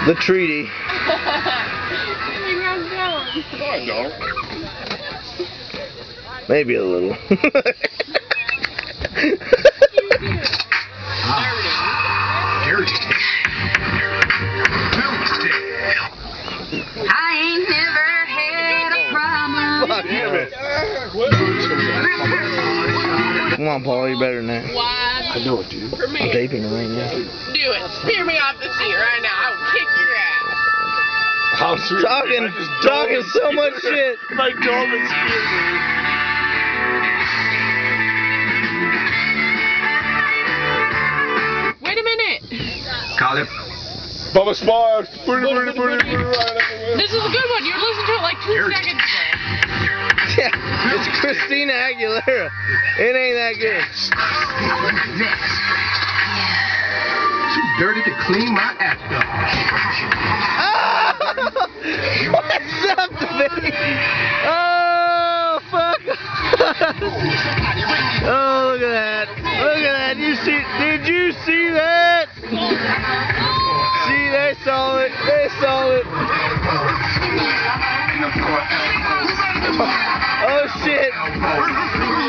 The treaty. No, I don't. Maybe a little. I ain't never had a problem. Fuck yeah. Come on, Paul, you better than that. Why? I know it, dude. For me. I'm taping it right now. Do it. Spear me off the seat right now. I will kick your ass. How sweet. Talking so much shit. My dog is scared. Wait a minute. Call him. Bubba Sparks. This is a good one. You're listening to it like 2 seconds ago. Yeah, it's Christina Aguilera. It ain't that good. Too dirty to clean my after. What's up, baby? Oh, fuck. Oh, look at that. Look at that. Did you see that? See, they saw it. They saw it. Oh, shit.